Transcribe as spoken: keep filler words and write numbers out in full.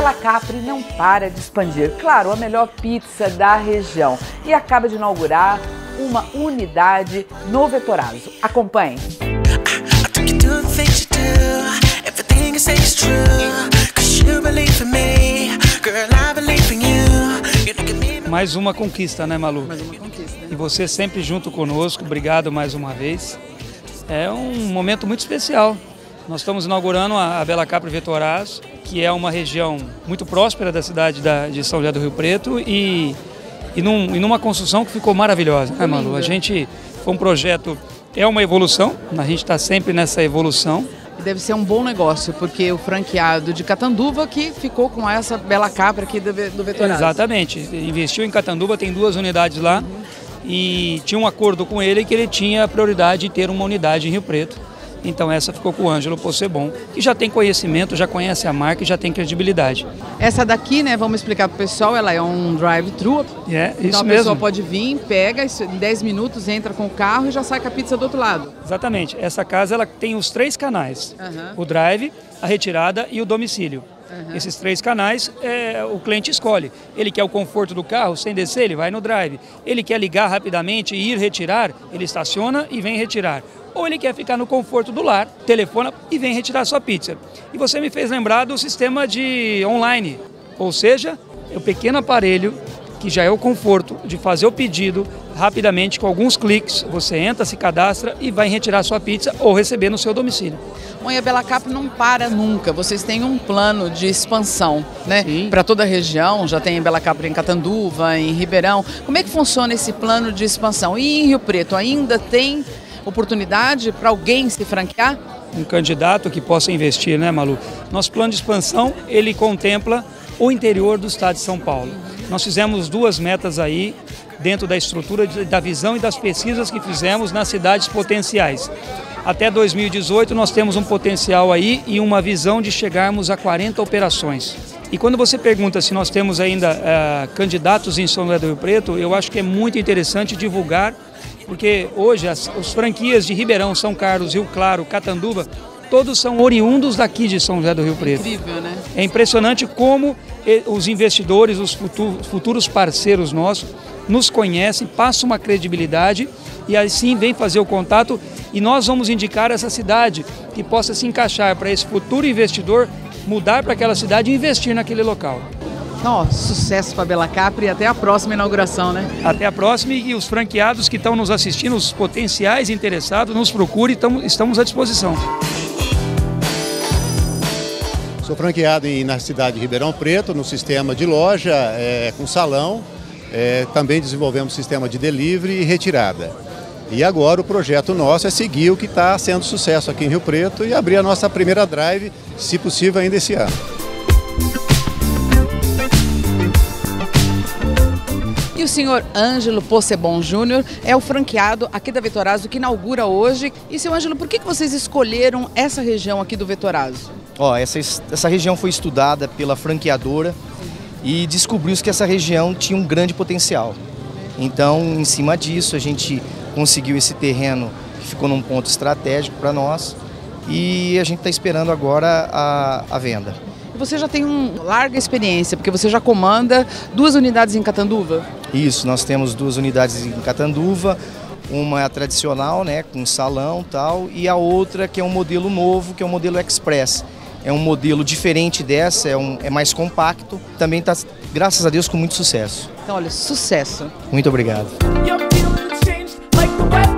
Bela Capri não para de expandir. Claro, a melhor pizza da região. E acaba de inaugurar uma unidade no Vetorazzo. Acompanhe. Mais uma conquista, né, Malu? Mais uma conquista. E você sempre junto conosco, obrigado mais uma vez. É um momento muito especial. Nós estamos inaugurando a Bela Capri Vetorazzo, que é uma região muito próspera da cidade de São José do Rio Preto e, e, num, e numa construção que ficou maravilhosa, né, Malu? A gente, foi um projeto, é uma evolução, a gente está sempre nessa evolução. Deve ser um bom negócio, porque o franqueado de Catanduva que ficou com essa Bela Capri aqui do, do Vetorazzo. Exatamente, investiu em Catanduva, tem duas unidades lá, uhum. E tinha um acordo com ele que ele tinha a prioridade de ter uma unidade em Rio Preto. Então essa ficou com o Ângelo Possebon, que já tem conhecimento, já conhece a marca e já tem credibilidade. Essa daqui, né, vamos explicar para o pessoal, ela é um drive-thru. É, isso então a mesmo. pessoa pode vir, pega, em dez minutos entra com o carro e já sai com a pizza do outro lado. Exatamente. Essa casa ela tem os três canais, uhum. O drive, a retirada e o domicílio. Uhum. Esses três canais é, o cliente escolhe. Ele quer o conforto do carro, sem descer, ele vai no drive. Ele quer ligar rapidamente e ir retirar, ele estaciona e vem retirar. Ou ele quer ficar no conforto do lar, telefona e vem retirar sua pizza. E você me fez lembrar do sistema de online, ou seja, é o pequeno aparelho que já é o conforto de fazer o pedido rapidamente, com alguns cliques, você entra, se cadastra e vai retirar sua pizza ou receber no seu domicílio. Bom, e a Bela Capri não para nunca, vocês têm um plano de expansão, né? Para toda a região, já tem Bela Capri em Catanduva, em Ribeirão. Como é que funciona esse plano de expansão? E em Rio Preto, ainda tem oportunidade para alguém se franquear? Um candidato que possa investir, né, Malu? Nosso plano de expansão, ele contempla o interior do estado de São Paulo. Nós fizemos duas metas aí, dentro da estrutura da visão e das pesquisas que fizemos nas cidades potenciais. Até dois mil e dezoito nós temos um potencial aí e uma visão de chegarmos a quarenta operações. E quando você pergunta se nós temos ainda uh, candidatos em São José do Rio Preto, eu acho que é muito interessante divulgar, porque hoje as, as franquias de Ribeirão, São Carlos, Rio Claro, Catanduva, todos são oriundos daqui de São José do Rio Preto. É incrível, né? É impressionante como os investidores, os futuros parceiros nossos, nos conhecem, passam uma credibilidade e assim vem fazer o contato e nós vamos indicar essa cidade que possa se encaixar para esse futuro investidor mudar para aquela cidade e investir naquele local. Nossa, sucesso para a Bela Capri e até a próxima inauguração, né? Até a próxima e os franqueados que estão nos assistindo, os potenciais interessados, nos procurem, estamos à disposição. Sou franqueado em, na cidade de Ribeirão Preto, no sistema de loja, é, com salão. É, também desenvolvemos sistema de delivery e retirada. E agora o projeto nosso é seguir o que está sendo sucesso aqui em Rio Preto e abrir a nossa primeira drive, se possível, ainda esse ano. E o senhor Ângelo Possebon Júnior é o franqueado aqui da Vetorazzo que inaugura hoje. E, seu Ângelo, por que vocês escolheram essa região aqui do Vetorazzo? Ó, essa, essa região foi estudada pela franqueadora e descobriu-se que essa região tinha um grande potencial. Então, em cima disso, a gente conseguiu esse terreno que ficou num ponto estratégico para nós e a gente está esperando agora a, a venda. Você já tem uma larga experiência, porque você já comanda duas unidades em Catanduva? Isso, nós temos duas unidades em Catanduva, uma é a tradicional, né, com salão e tal, e a outra que é um modelo novo, que é o modelo Express. É um modelo diferente dessa, é, um, é mais compacto, também está, graças a Deus, com muito sucesso. Então, olha, sucesso. Muito obrigado.